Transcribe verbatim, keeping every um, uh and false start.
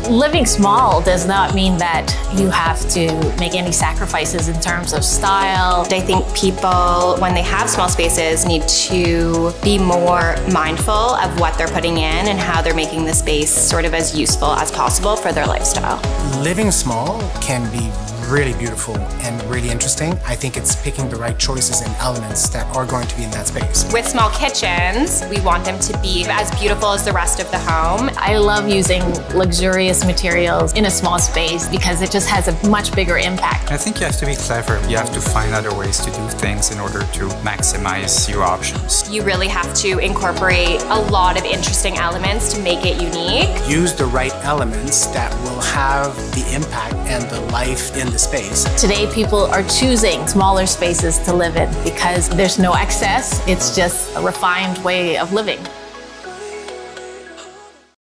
Living small does not mean that you have to make any sacrifices in terms of style. I think people, when they have small spaces, need to be more mindful of what they're putting in and how they're making the space sort of as useful as possible for their lifestyle. Living small can be really beautiful and really interesting. I think it's picking the right choices and elements that are going to be in that space. With small kitchens, we want them to be as beautiful as the rest of the home. I love using luxurious materials in a small space because it just has a much bigger impact. I think you have to be clever. You have to find other ways to do things in order to maximize your options. You really have to incorporate a lot of interesting elements to make it unique. Use the right elements that will have the impact and the life in the space. Today, people are choosing smaller spaces to live in because there's no excess. It's just a refined way of living.